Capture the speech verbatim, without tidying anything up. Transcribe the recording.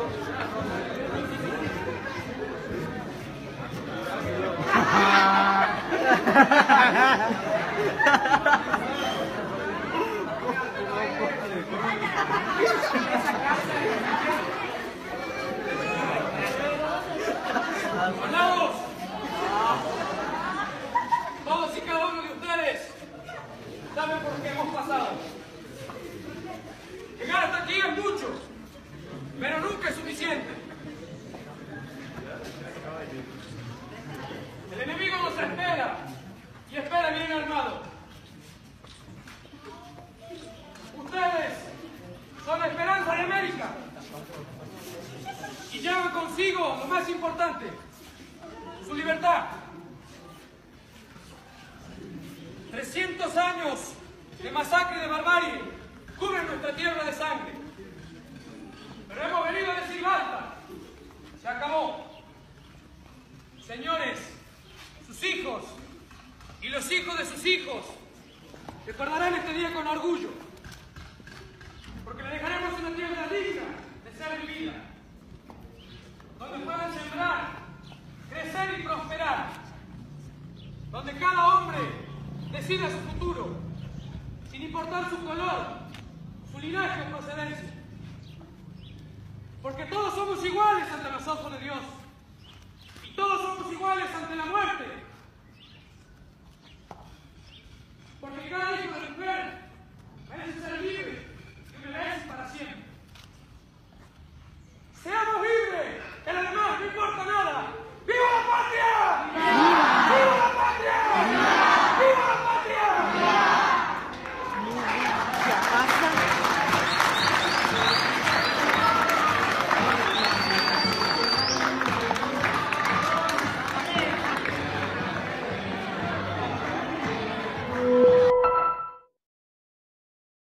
Soldados, todos y cada uno de ustedes saben por qué hemos pasado. Llegar hasta aquí es mucho, pero nunca es suficiente. El enemigo nos espera y espera bien armado. Ustedes son la esperanza de América y llevan consigo lo más importante, su libertad. trescientos años de masacre y de barbarie cubren nuestra tierra de sangre. Pero hemos venido a decir basta. Se acabó. Señores, sus hijos y los hijos de sus hijos recordarán este día con orgullo, porque le dejaremos una tierra digna de ser vivida, donde puedan sembrar, crecer y prosperar, donde cada hombre decida su futuro, sin importar su color, su linaje o procedencia, porque todos somos iguales ante los ojos de Dios.